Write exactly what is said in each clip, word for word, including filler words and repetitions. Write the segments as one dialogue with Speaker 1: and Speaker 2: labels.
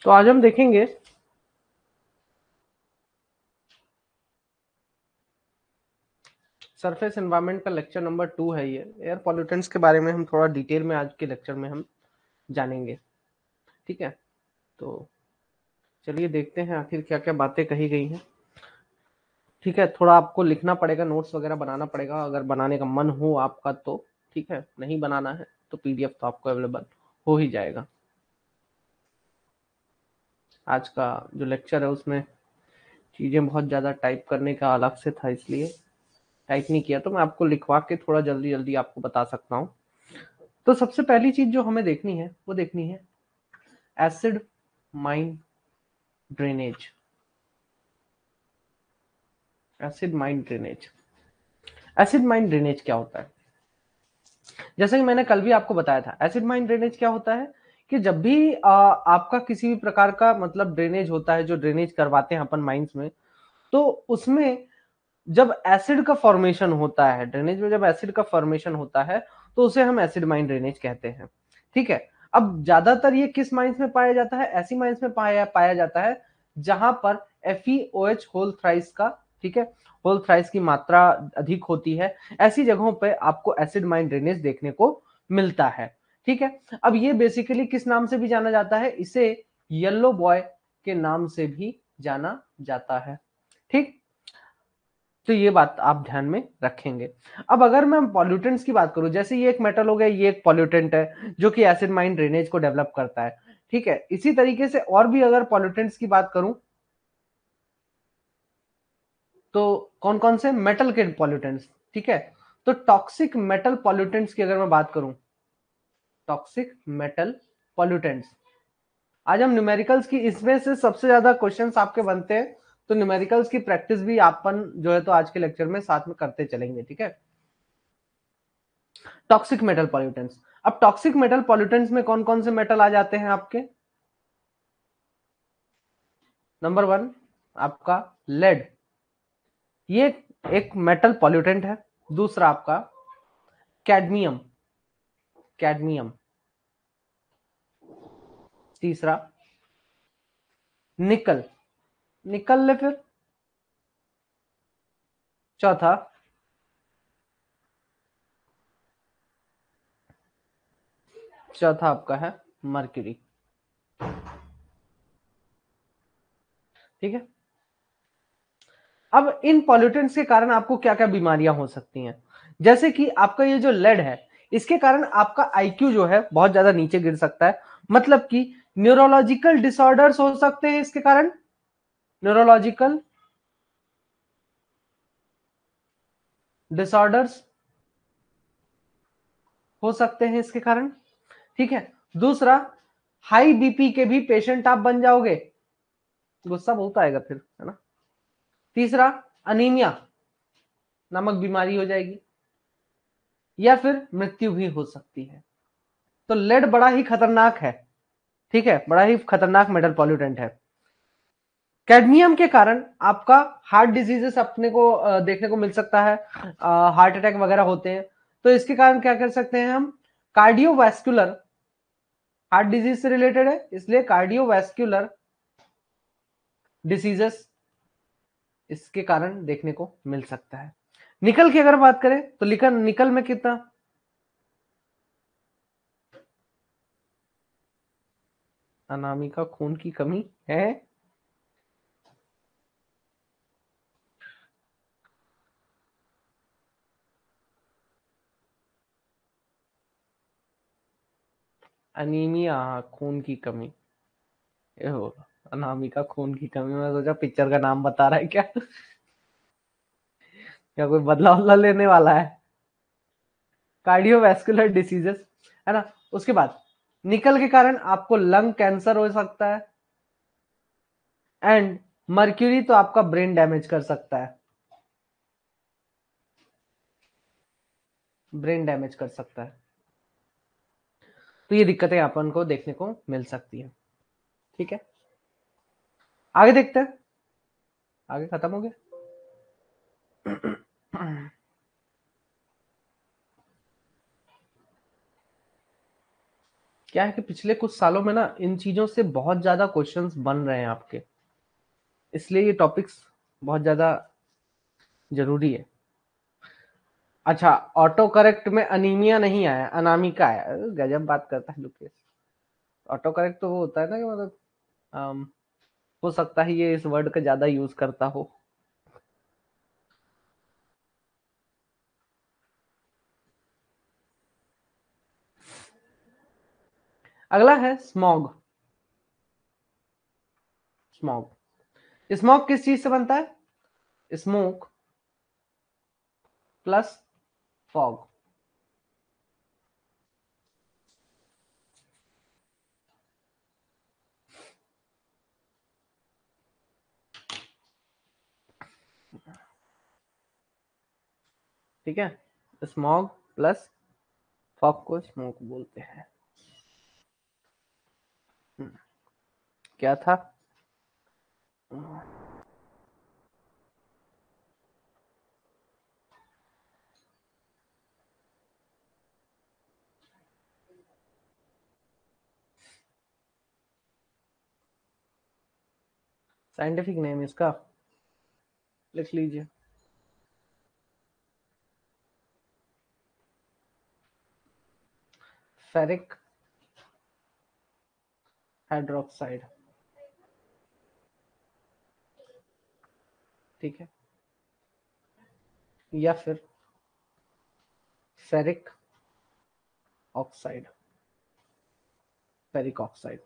Speaker 1: तो आज हम देखेंगे सरफेस एनवायरनमेंट का लेक्चर नंबर टू है। ये एयर पॉल्यूटेंट्स के बारे में हम थोड़ा डिटेल में आज के लेक्चर में हम जानेंगे। ठीक है, तो चलिए देखते हैं आखिर क्या क्या बातें कही गई हैं। ठीक है, थोड़ा आपको लिखना पड़ेगा, नोट्स वगैरह बनाना पड़ेगा अगर बनाने का मन हो आपका तो। ठीक है, नहीं बनाना है तो पीडीएफ तो आपको अवेलेबल हो ही जाएगा। आज का जो लेक्चर है उसमें चीजें बहुत ज्यादा टाइप करने का अलग से था, इसलिए टाइप नहीं किया, तो मैं आपको लिखवा के थोड़ा जल्दी जल्दी आपको बता सकता हूँ। तो सबसे पहली चीज जो हमें देखनी है वो देखनी है acid mine drainage. Acid mine drainage acid mine drainage क्या होता है? जैसे कि मैंने कल भी आपको बताया था, एसिड माइन ड्रेनेज क्या होता है कि जब भी आ, आपका किसी भी प्रकार का मतलब ड्रेनेज होता है, जो ड्रेनेज करवाते हैं अपन माइंस में, तो उसमें जब एसिड का फॉर्मेशन होता है, ड्रेनेज में जब एसिड का फॉर्मेशन होता है तो उसे हम एसिड माइन ड्रेनेज कहते हैं। ठीक है, अब ज्यादातर ये किस माइंस में पाया जाता है? ऐसी माइंस में पाया पाया जाता है जहां पर एफईओएच होल थ्राइस का, ठीक है, होल थ्राइस की मात्रा अधिक होती है। ऐसी जगहों पे आपको एसिड माइन ड्रेनेज देखने को मिलता है। ठीक है, अब ये बेसिकली किस नाम से भी जाना जाता है? इसे येलो बॉय के नाम से भी जाना जाता है। ठीक, तो ये बात आप ध्यान में रखेंगे। अब अगर मैं पॉल्यूटेंट्स की बात करूं, जैसे ये एक मेटल हो गया, ये एक पॉल्यूटेंट है जो कि एसिड माइन ड्रेनेज को डेवलप करता है। ठीक है, इसी तरीके से और भी अगर पॉल्यूटेंट्स की बात करूं तो कौन कौन से मेटल के पॉल्यूटेंट्स? ठीक है, तो टॉक्सिक मेटल पॉल्यूटेंट्स की अगर मैं बात करूं, टॉक्सिक मेटल पॉल्यूटेंट्स, आज हम न्यूमेरिकल्स की, इसमें से सबसे ज्यादा क्वेश्चंस आपके बनते हैं, तो न्यूमेरिकल्स की प्रैक्टिस भी आपन जो है तो आज के लेक्चर में साथ में करते चलेंगे। ठीक है, टॉक्सिक मेटल पॉल्यूटेंट्स। अब टॉक्सिक मेटल पॉल्यूटेंट्स में कौन कौन से मेटल आ जाते हैं आपके? नंबर वन आपका लेड, ये एक मेटल पॉल्यूटेंट है। दूसरा आपका कैडमियम, कैडमियम। तीसरा निकल, निकल ले फिर। चौथा चौथा आपका है मर्क्यूरी। ठीक है, अब इन पॉल्यूटेंट्स के कारण आपको क्या क्या बीमारियां हो सकती हैं? जैसे कि आपका ये जो लेड है, इसके कारण आपका आईक्यू जो है बहुत ज्यादा नीचे गिर सकता है। मतलब कि न्यूरोलॉजिकल डिसऑर्डर्स हो सकते हैं इसके कारण, न्यूरोलॉजिकल डिसऑर्डर्स हो सकते हैं इसके कारण। ठीक है, दूसरा हाई बीपी के भी पेशेंट आप बन जाओगे, गुस्सा बहुत आएगा फिर, है ना। तीसरा अनीमिया नामक बीमारी हो जाएगी, या फिर मृत्यु भी हो सकती है। तो लेड बड़ा ही खतरनाक है। ठीक है, बड़ा ही खतरनाक मेटल पॉल्यूटेंट है। कैडमियम के कारण आपका हार्ट डिजीजेस अपने को अ, देखने को मिल सकता है, हार्ट अटैक वगैरह होते हैं। तो इसके कारण क्या कर सकते हैं हम? कार्डियोवैस्कुलर, हार्ट डिजीज से रिलेटेड है इसलिए कार्डियोवैस्कुलर डिसीजेस इसके कारण देखने को मिल सकता है। निकल की अगर बात करें तो निकल निकल में कितना, अनामिका खून की कमी है। अनीमिया, खून की कमी, ये होगा अनामिका खून की कमी। मैं सोचा पिक्चर का नाम बता रहा है क्या क्या कोई बदला बदला लेने वाला है। कार्डियोवैस्कुलर डिसीजेस, है ना। उसके बाद निकल के कारण आपको लंग कैंसर हो सकता है, एंड मर्क्यूरी तो आपका ब्रेन डैमेज कर सकता है, ब्रेन डैमेज कर सकता है। तो ये दिक्कतें अपन को देखने को मिल सकती है। ठीक है, आगे देखते हैं। आगे खत्म हो गया। क्या है कि पिछले कुछ सालों में ना इन चीजों से बहुत ज्यादा क्वेश्चंस बन रहे हैं आपके, इसलिए ये टॉपिक्स बहुत ज्यादा जरूरी है। अच्छा, ऑटो करेक्ट में अनीमिया नहीं आया, अनामिका आया। अरे, गजब बात करता है लुकेश। ऑटो करेक्ट तो वो होता है ना कि मतलब अम, हो सकता है ये इस वर्ड का ज्यादा यूज करता हो। अगला है स्मॉग। स्मॉग स्मॉग किस चीज से बनता है? Smoke plus fog. ठीक है, स्मॉग प्लस फॉग को स्मोक बोलते हैं। हम्म, क्या था? साइंटिफिक नेम इसका लिख लीजिए। Ferric hydroxide. ठीक है, या फिर फेरिक ऑक्साइड, फेरिक ऑक्साइड।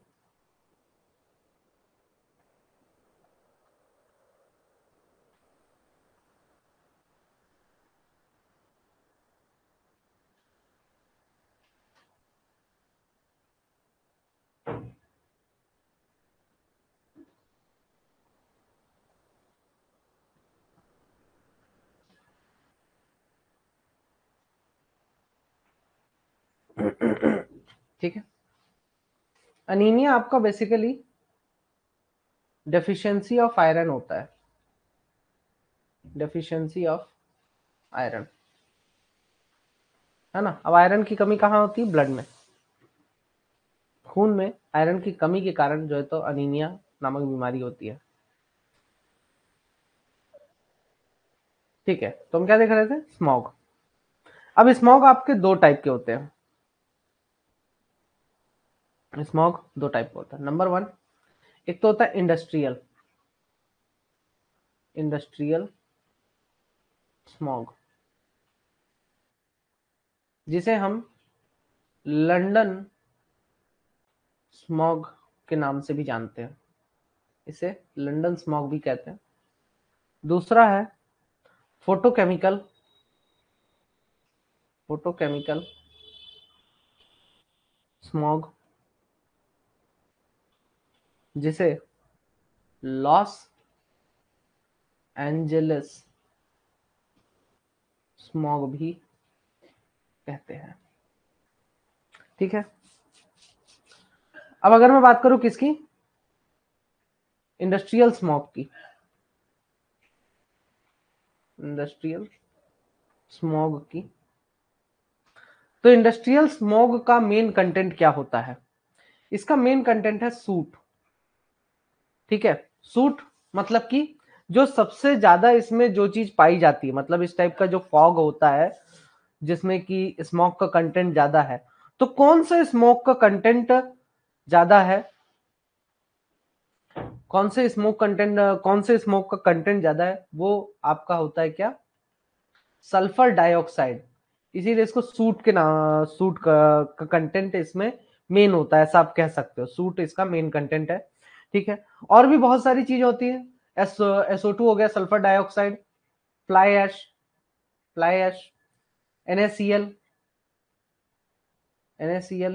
Speaker 1: ठीक है, अनीमिया आपका बेसिकली डेफिशिएंसी ऑफ आयरन होता है। डेफिशिएंसी ऑफ आयरन, है ना। अब आयरन की कमी कहाँ होती है? ब्लड में, खून में आयरन की कमी के कारण जो है तो अनीमिया नामक बीमारी होती है। ठीक है, तो हम क्या देख रहे थे? स्मॉग। अब स्मॉग आपके दो टाइप के होते हैं। स्मॉग दो टाइप का होता है। नंबर वन, एक तो होता है इंडस्ट्रियल, इंडस्ट्रियल स्मॉग, जिसे हम लंदन स्मॉग के नाम से भी जानते हैं। इसे लंदन स्मॉग भी कहते हैं। दूसरा है फोटोकेमिकल, फोटोकेमिकल स्मॉग, जिसे लॉस एंजलिस स्मॉग भी कहते हैं। ठीक है, अब अगर मैं बात करूं किसकी? इंडस्ट्रियल स्मॉग की। इंडस्ट्रियल स्मॉग की, तो इंडस्ट्रियल स्मॉग का मेन कंटेंट क्या होता है? इसका मेन कंटेंट है सूट। ठीक है, सूट मतलब कि जो सबसे ज्यादा इसमें जो चीज पाई जाती है, मतलब इस टाइप का जो फॉग होता है जिसमें कि स्मोक का कंटेंट ज्यादा है, तो कौन सा स्मोक का कंटेंट ज्यादा है? कौन से स्मोक कंटेंट कौन से स्मोक का कंटेंट ज्यादा है? वो आपका होता है क्या? Sulphur dioxide. इसीलिए इसको सूट के नाम, सूट का, का कंटेंट इसमें मेन होता है, ऐसा आप कह सकते हो। सूट इसका मेन कंटेंट है। ठीक है, और भी बहुत सारी चीज होती है। एस एसओ टू हो गया, sulphur dioxide, fly ash, fly ash, NaCl, NaCl,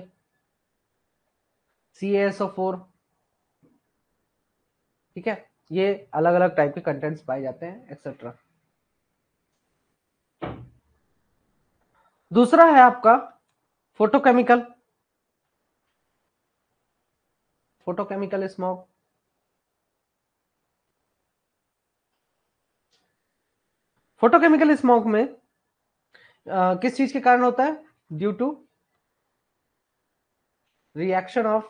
Speaker 1: C S O four. ठीक है, ये अलग अलग टाइप के कंटेंट्स पाए जाते हैं, एक्सेट्रा। दूसरा है आपका photochemical, photochemical smoke. Photochemical smoke में आ, किस चीज के कारण होता है? Due to reaction of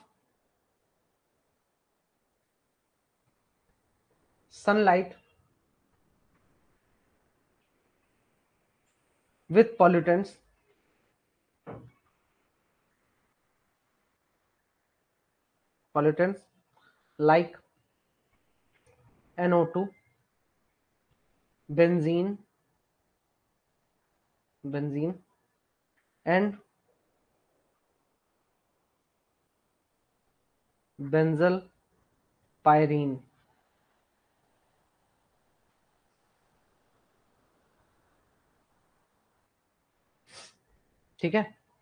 Speaker 1: sunlight with pollutants pollutants like N O two, benzene benzene and benzyl pyrene। ठीक है,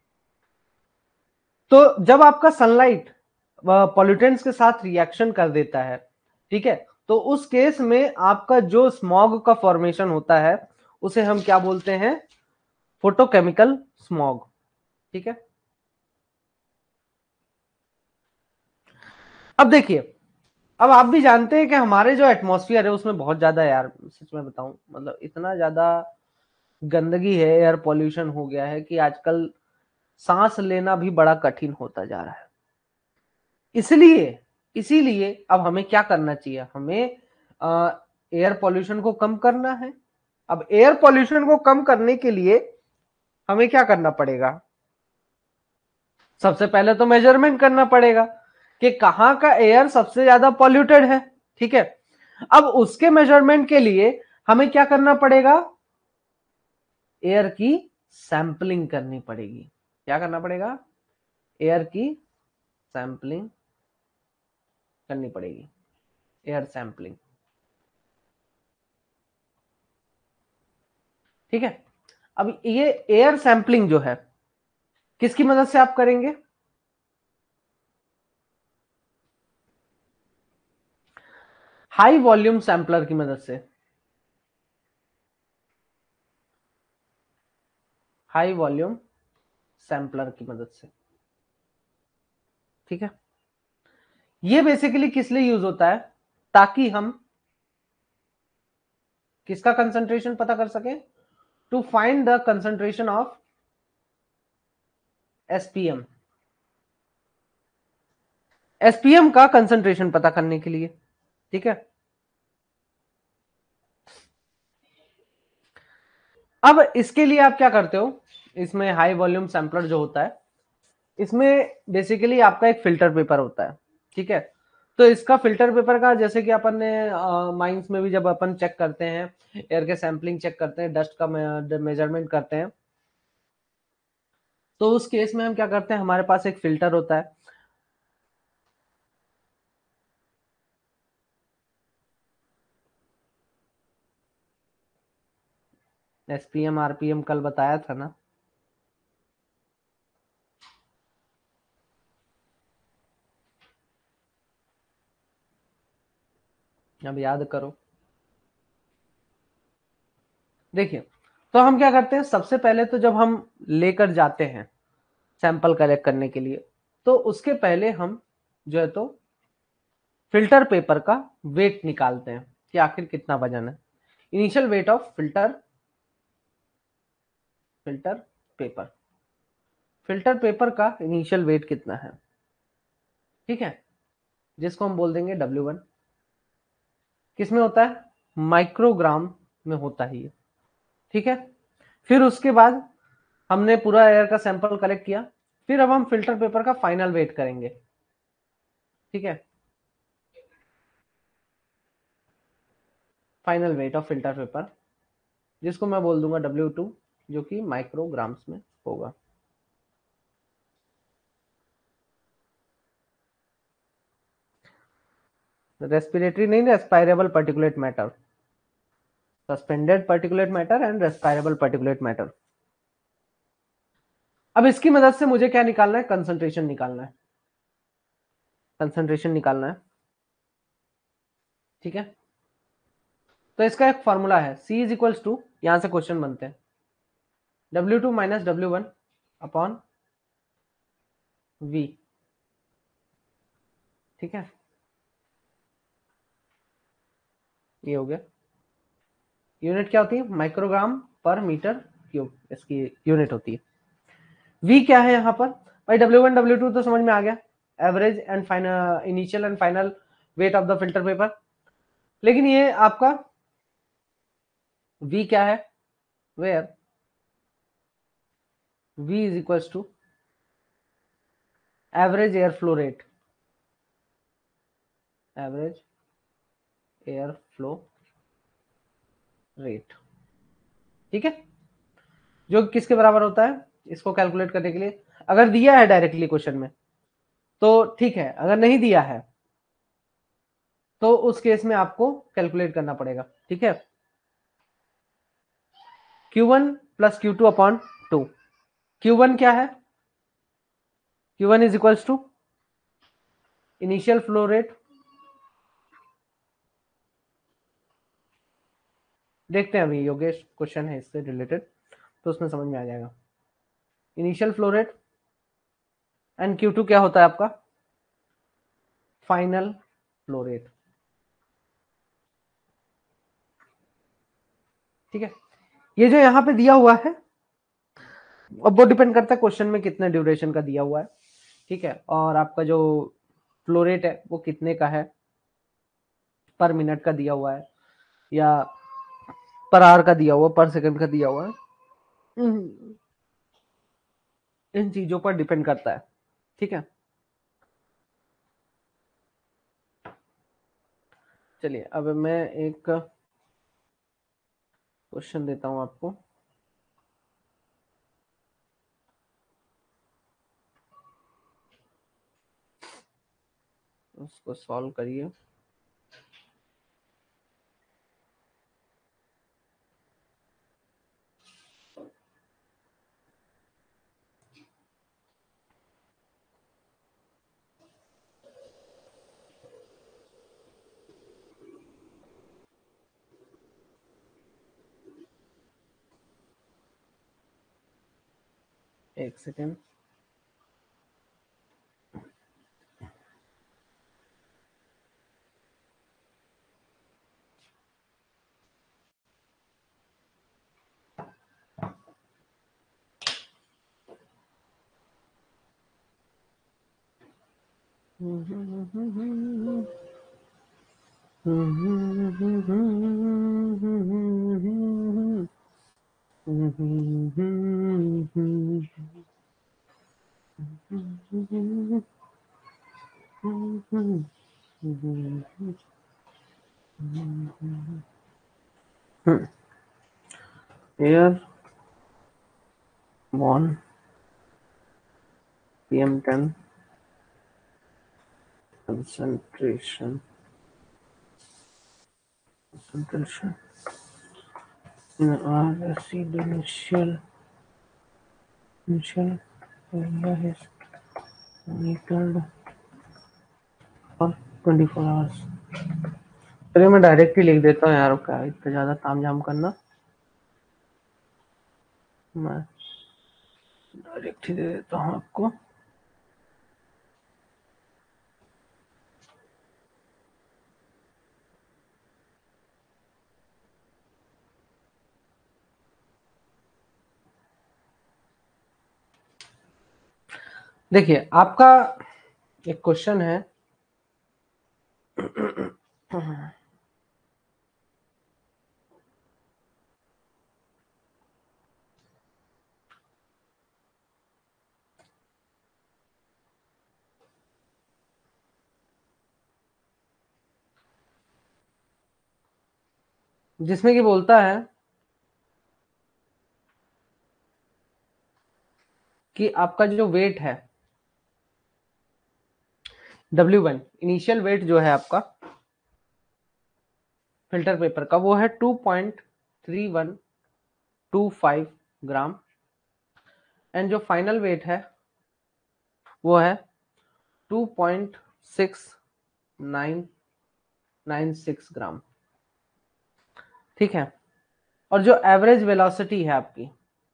Speaker 1: तो जब आपका सनलाइट पॉल्यूटेंट्स के साथ रिएक्शन कर देता है, ठीक है, तो उस केस में आपका जो स्मॉग का फॉर्मेशन होता है उसे हम क्या बोलते हैं, फोटोकेमिकल स्मॉग। ठीक है, अब देखिए, अब आप भी जानते हैं कि हमारे जो एटमॉस्फेयर है उसमें बहुत ज्यादा, यार सच में बताऊं, मतलब इतना ज्यादा गंदगी है, एयर पॉल्यूशन हो गया है कि आजकल सांस लेना भी बड़ा कठिन होता जा रहा है। इसलिए इसीलिए अब हमें क्या करना चाहिए, हमें एयर पॉल्यूशन को कम करना है। अब एयर पॉल्यूशन को कम करने के लिए हमें क्या करना पड़ेगा, सबसे पहले तो मेजरमेंट करना पड़ेगा कि कहां का एयर सबसे ज्यादा पॉल्यूटेड है। ठीक है, अब उसके मेजरमेंट के लिए हमें क्या करना पड़ेगा, एयर की सैंपलिंग करनी पड़ेगी। क्या करना पड़ेगा, एयर की सैंपलिंग करनी पड़ेगी, एयर सैंपलिंग। ठीक है, अब ये एयर सैंपलिंग जो है किसकी मदद से आप करेंगे, हाई वॉल्यूम सैंपलर की मदद से। हाई वॉल्यूम सैंपलर की मदद से। ठीक है, ये बेसिकली किस लिए यूज होता है, ताकि हम किसका कंसंट्रेशन पता कर सके, to find the concentration of SPM, SPM का कंसंट्रेशन पता करने के लिए। ठीक है, अब इसके लिए आप क्या करते हो, इसमें हाई वॉल्यूम सैंपलर जो होता है इसमें बेसिकली आपका एक फिल्टर पेपर होता है। ठीक है, तो इसका फिल्टर पेपर का, जैसे कि अपन ने माइंस में भी जब अपन चेक करते हैं, एयर के सैंपलिंग चेक करते हैं, डस्ट का मेजरमेंट करते हैं, तो उस केस में हम क्या करते हैं, हमारे पास एक फिल्टर होता है। एसपीएम आरपीएम कल बताया था ना, अब याद करो। देखिए, तो हम क्या करते हैं, सबसे पहले तो जब हम लेकर जाते हैं सैंपल कलेक्ट करने के लिए, तो उसके पहले हम जो है तो फिल्टर पेपर का वेट निकालते हैं कि आखिर कितना वजन है, initial weight of filter filter paper filter paper का इनिशियल वेट कितना है। ठीक है, जिसको हम बोल देंगे डब्ल्यू वन। किसमें होता है, माइक्रोग्राम में होता है ये। ठीक है, फिर उसके बाद हमने पूरा एयर का सैंपल कलेक्ट किया, फिर अब हम फिल्टर पेपर का फाइनल वेट करेंगे। ठीक है, final weight of filter paper, जिसको मैं बोल दूंगा डब्ल्यू टू, जो कि माइक्रोग्राम्स में होगा। रेस्पिरेटरी नहीं, respirable particulate matter, suspended particulate matter and respirable particulate matter. अब इसकी मदद से मुझे क्या निकालना है, कंसंट्रेशन निकालना है, कंसंट्रेशन निकालना है। ठीक है, तो इसका एक फॉर्मूला है, C इज इक्वल्स टू, यहां से क्वेश्चन बनते हैं, W two minus W one upon V। ठीक है, ये हो गया। यूनिट क्या होती है, माइक्रोग्राम पर मीटर क्यूब इसकी यूनिट होती है। V क्या है यहां पर, भाई डब्ल्यू वन डब्ल्यू टू तो समझ में आ गया, average and final, initial and final weight of the filter paper. लेकिन ये आपका V क्या है, where V is equals to average air flow rate, average air flow rate, ठीक है, जो किसके बराबर होता है, इसको कैलकुलेट करने के लिए अगर दिया है डायरेक्टली क्वेश्चन में तो ठीक है, अगर नहीं दिया है तो उस केस में आपको कैलकुलेट करना पड़ेगा, ठीक है। Q one plus Q two upon two, Q one क्या है, Q one is equals to initial flow rate, देखते हैं अभी योगेश क्वेश्चन है इससे रिलेटेड तो उसमें समझ में आ जाएगा। Initial flow rate and Q two क्या होता है आपका, फाइनल फ्लो रेट, ठीक है। ये जो यहाँ पे दिया हुआ है अब वो डिपेंड करता है क्वेश्चन में कितने ड्यूरेशन का दिया हुआ है, ठीक है, और आपका जो फ्लो रेट है वो कितने का है, पर मिनट का दिया हुआ है या पर आवर का दिया हुआ, पर सेकंड का दिया हुआ है, इन चीजों पर डिपेंड करता है, ठीक है। चलिए अब मैं एक क्वेश्चन देता हूं आपको, उसको सॉल्व करिए। एक second, air one P M ten concentration concentration in our residential initial area is monitored for twenty four hours. चलिए मैं डायरेक्ट ही लिख देता हूँ यार, क्या इतना ज्यादा तामझाम करना, मैं डायरेक्ट ही दे देता हूँ आपको। देखिए आपका एक क्वेश्चन है जिसमें कि बोलता है कि आपका जो वेट है डब्ल्यू वन, इनिशियल वेट जो है आपका फिल्टर पेपर का वो है two point three one two five gram and जो फाइनल वेट है वो है two point six nine nine six gram, ठीक है। और जो एवरेज वेलोसिटी है आपकी,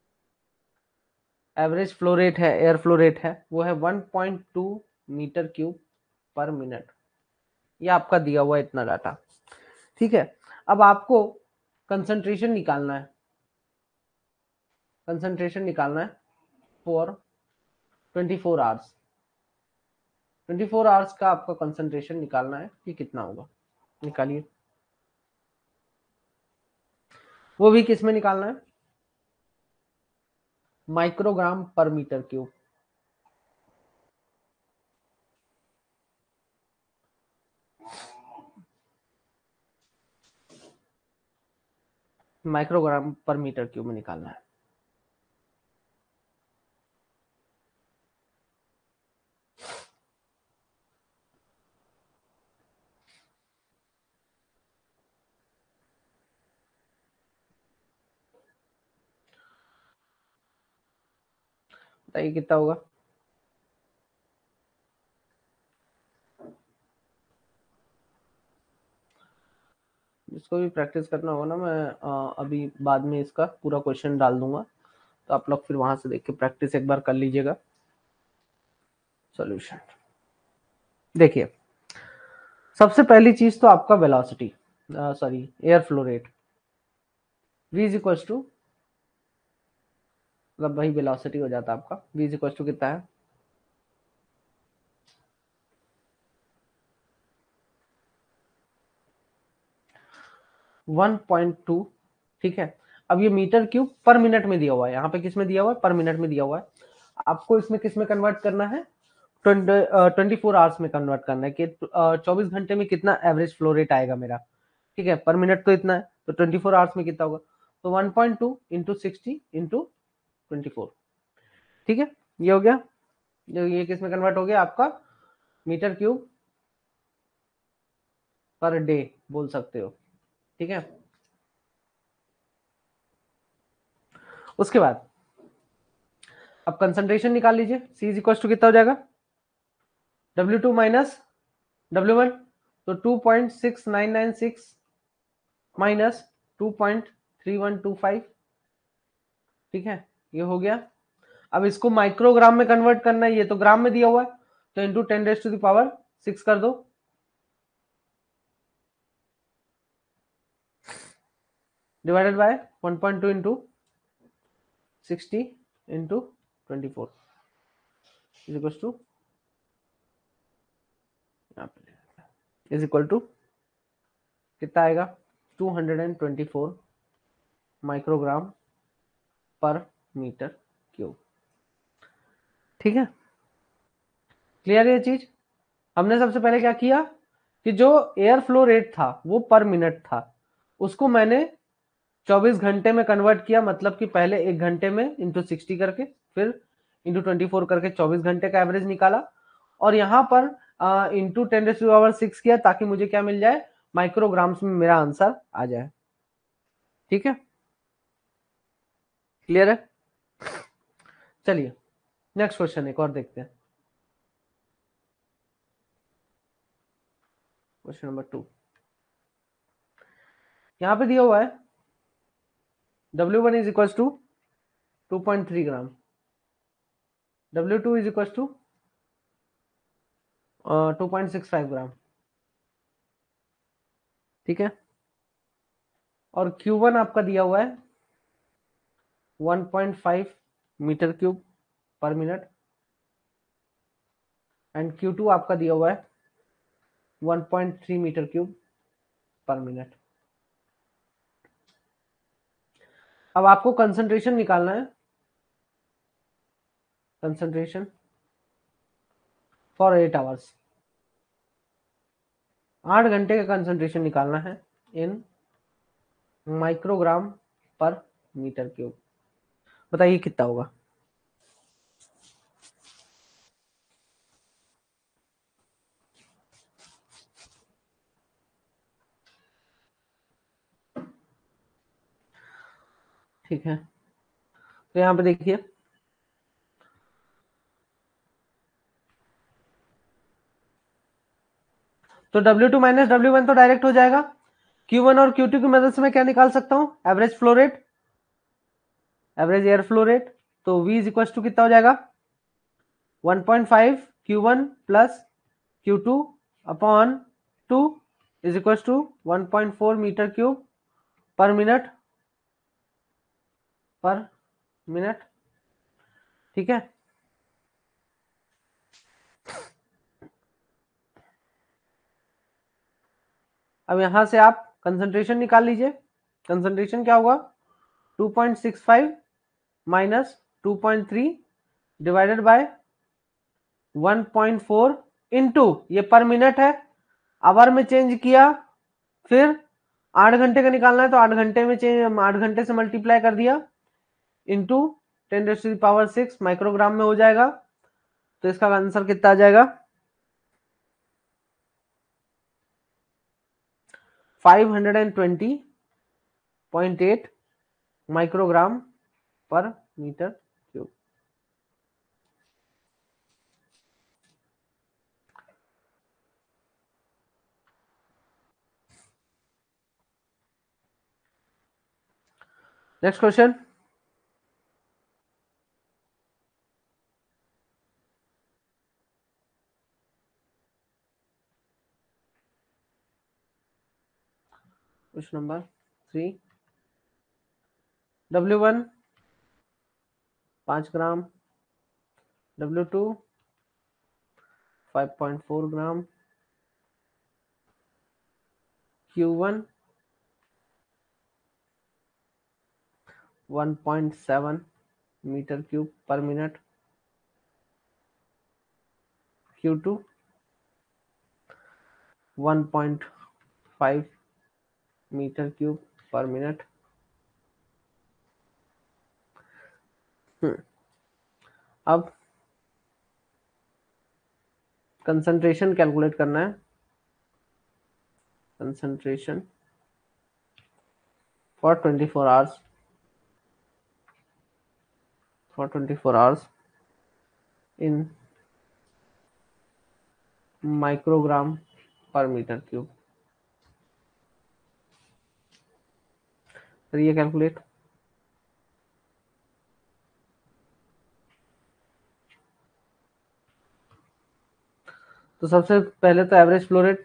Speaker 1: एवरेज फ्लो रेट है, एयर फ्लो रेट है, वो है one point two metre cube per minute. ये आपका दिया हुआ इतना डाटा, ठीक है। अब आपको कंसंट्रेशन निकालना है, कंसंट्रेशन निकालना है for twenty four hours twenty four hours का आपका कंसंट्रेशन निकालना है कि कितना होगा, निकालिए। वो भी किस में निकालना है, microgram per metre cube. Microgram per metre cube में निकालना है। बताइए कितना होगा। जिसको भी प्रैक्टिस करना होगा ना, मैं आ, अभी बाद में इसका पूरा क्वेश्चन डाल दूंगा, तो आप लोग फिर वहां से देख के प्रैक्टिस एक बार कर लीजिएगा। सॉल्यूशन देखिए, सबसे पहली चीज तो आपका velocity, sorry air flow rate, v is equal to, मतलब वही वेलोसिटी हो जाता है आपका, v इज इक्वल टू कितना है, वन पॉइंट टू। ठीक है, अब ये मीटर क्यूब पर मिनट में दिया हुआ है, यहाँ पे किस में दिया हुआ है, पर मिनट में दिया हुआ है। आपको इसमें किस में कन्वर्ट करना है, ट्वेंटी फोर आवर्स में कन्वर्ट करना है कि चौबीस घंटे में कितना एवरेज फ्लो रेट आएगा मेरा। ठीक है, पर मिनट तो इतना है, तो ट्वेंटी फोर आवर्स में कितना होगा, तो one point two into sixty into twenty four. ठीक है, ये हो गया, जो ये किस में कन्वर्ट हो गया आपका, मीटर क्यूब पर डे बोल सकते हो। ठीक है, उसके बाद अब कंसंट्रेशन निकाल लीजिए, C इज इक्वल टू कितना हो जाएगा, W two minus W one, तो two point six nine nine six minus two point three one two five. ठीक है, ये हो गया। अब इसको माइक्रोग्राम में कन्वर्ट करना है, ये तो ग्राम में दिया हुआ है, तो into ten raise to the power six कर दो, divided by one point two into sixty into twenty four is equal to, is equal to कितना आएगा, two hundred twenty four microgram per metre cube. ठीक है, clear है ये चीज। हमने सबसे पहले क्या किया कि जो एयर फ्लो रेट था वो पर मिनट था, उसको मैंने चौबीस घंटे में कन्वर्ट किया, मतलब कि पहले एक घंटे में इंटू सिक्सटी करके, फिर इंटू ट्वेंटी फोर करके चौबीस घंटे का एवरेज निकाला, और यहां पर into ten raise to the power six किया, ताकि मुझे क्या मिल जाए, माइक्रोग्राम्स में मेरा आंसर आ जाए। ठीक है, क्लियर है। चलिए नेक्स्ट क्वेश्चन एक और देखते हैं, क्वेश्चन नंबर टू। यहां पे दिया हुआ है W one is equal to two point three gram, W two is equal to two point six five gram. ठीक है, और क्यू वन आपका दिया हुआ है one point five metre cube per minute, and Q two आपका दिया हुआ है one point three metre cube per minute. अब आपको कंसंट्रेशन निकालना है, कंसंट्रेशन फॉर एट आवर्स, आठ घंटे का कंसंट्रेशन निकालना है in microgram per metre cube. बताइए कितना होगा। ठीक है, तो यहां पे देखिए, तो W two minus W one तो डायरेक्ट हो जाएगा, क्यू वन और क्यू टू की मदद से मैं क्या निकाल सकता हूं, average flow rate, average air flow rate. तो v इज इक्वल टू कितना हो जाएगा, one point five Q one plus Q two upon two is equal to one point four metre cube per minute, per minute. ठीक है, अब यहां से आप कंसंट्रेशन निकाल लीजिए। कंसंट्रेशन क्या होगा, two point six five minus two point three divided by one point four into, ये पर मिनट है, आवर में चेंज किया, फिर आठ घंटे का निकालना है तो आठ घंटे में चेंज, आठ घंटे से मल्टीप्लाई कर दिया, into ten raise to the power six microgram में हो जाएगा। तो इसका आंसर कितना आ जाएगा, five hundred twenty point eight microgram per metre cube. Next question, question number three, W one पांच gram, W two five point four gram, Q one one point seven metre cube per minute, Q two one point five metre cube per minute. अब concentration calculate करना है। Concentration for twenty four hours, for twenty four hours in microgram per metre cube. करिए calculate. तो सबसे पहले तो average flow rate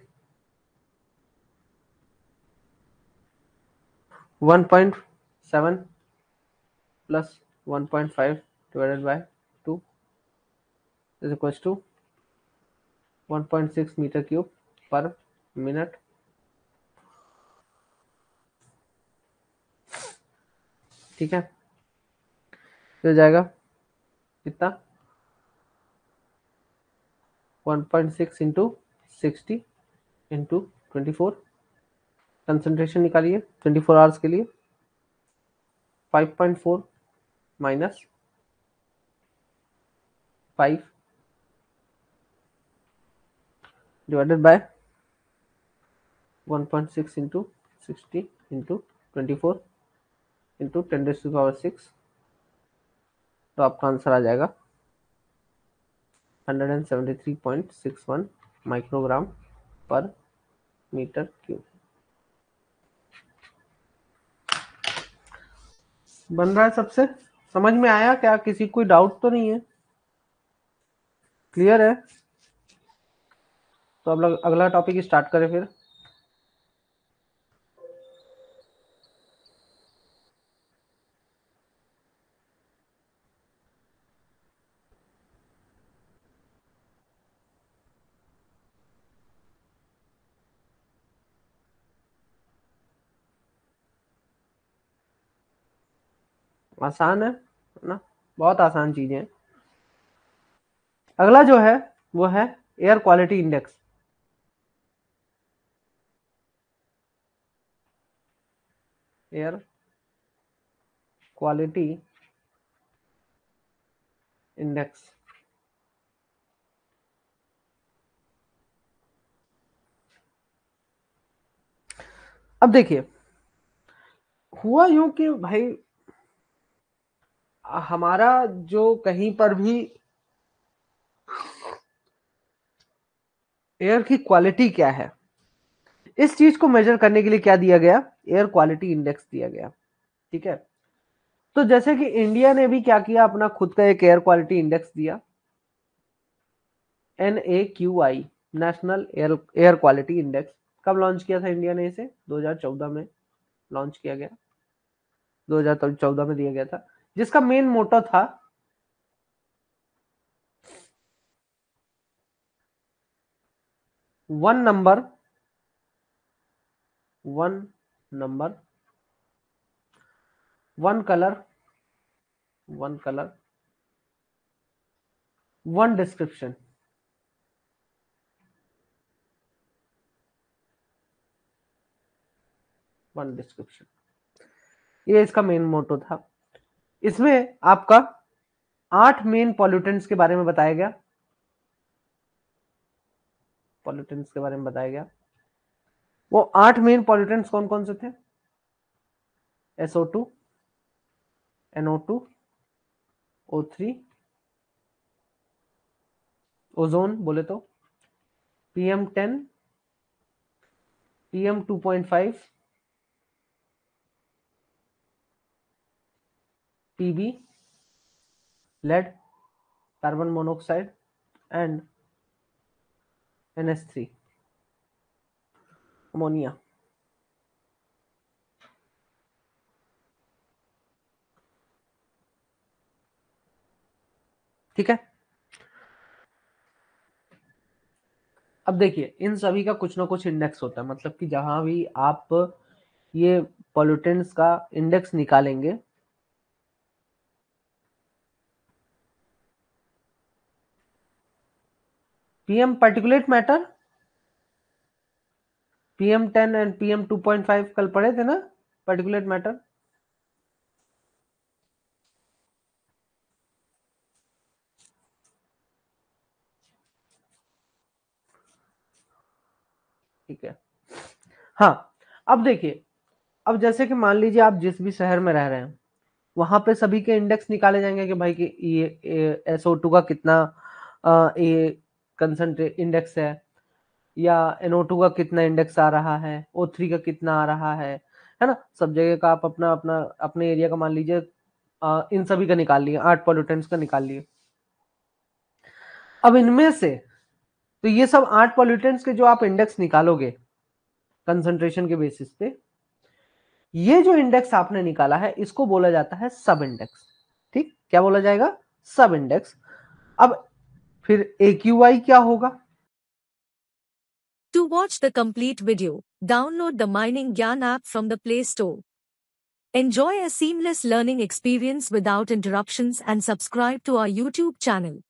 Speaker 1: one point seven plus one point five divided by two is equals to one point six metre cube per minute. ठीक है, तो जाएगा कितना, one point six into sixty into twenty four. Concentration निकालिए twenty four hours के लिए, five point four minus five divided by one point six into sixty into twenty four into ten raise to power six. तो आपका answer आ जाएगा one hundred seventy three point six one microgram per metre cube. बन रहा है सबसे, समझ में आया क्या, किसी कोई डाउट तो नहीं है, क्लियर है? तो अब अगला टॉपिक स्टार्ट करें फिर। आसान है ना, बहुत आसान चीजें हैं। अगला जो है वो है air quality index. Air quality index, अब देखिए हुआ यूं कि भाई हमारा जो कहीं पर भी एयर की क्वालिटी क्या है, इस चीज को मेजर करने के लिए क्या दिया गया, एयर क्वालिटी इंडेक्स दिया गया। ठीक है, तो जैसे कि इंडिया ने भी क्या किया, अपना खुद का एक एयर क्वालिटी इंडेक्स दिया, N A Q I, national air air quality index. कब लॉन्च किया था इंडिया ने इसे, दो हज़ार चौदह में लॉन्च किया गया, दो हज़ार चौदह में दिया गया था, जिसका मेन मोटो था one number one number, one colour, one colour, one description. One description, ये इसका मेन मोटो था। इसमें आपका आठ मेन पॉल्यूटेंट्स के बारे में बताया गया, पॉल्यूटेंट्स के बारे में बताया गया। वो आठ मेन पॉल्यूटेंट्स कौन कौन से थे? S O two, N O two, O three, ozone बोले तो, P M ten, P M two point five, P B, lead, carbon monoxide and N S three, ammonia. ठीक है। अब देखिए, इन सभी का कुछ ना कुछ इंडेक्स होता है, मतलब कि जहां भी आप ये पॉल्यूटेंट्स का इंडेक्स निकालेंगे, PM particulate matter, PM ten and PM two point five कल पढ़े थे ना, पार्टिकुलेट मैटर। ठीक है। हाँ, अब देखिए, अब जैसे कि मान लीजिए आप जिस भी शहर में रह रहे हैं, वहां पे सभी के इंडेक्स निकाले जाएंगे कि भाई कि ये एस ओ टू का कितना ये कंसंट्रेट इंडेक्स है, या एन ओ टू का कितना इंडेक्स आ रहा है, ओ थ्री का कितना आ रहा है है ना। सब जगह का आप अपना अपना अपने एरिया का मान लीजिए, इन सभी का निकाल लिए, आठ पॉल्यूटेंट्स का निकाल लिए। अब इनमें से तो ये सब आठ पॉल्यूटेंट्स के जो आप इंडेक्स निकालोगे कंसंट्रेशन के बेसिस पे, ये जो इंडेक्स आपने निकाला है इसको बोला जाता है सब इंडेक्स। ठीक, क्या बोला जाएगा? सब इंडेक्स। अब फिर ए क्यू आई क्या होगा?
Speaker 2: To watch the complete video, download the Mining Gyan app from the Play Store. Enjoy a seamless learning experience without interruptions and subscribe to our YouTube channel.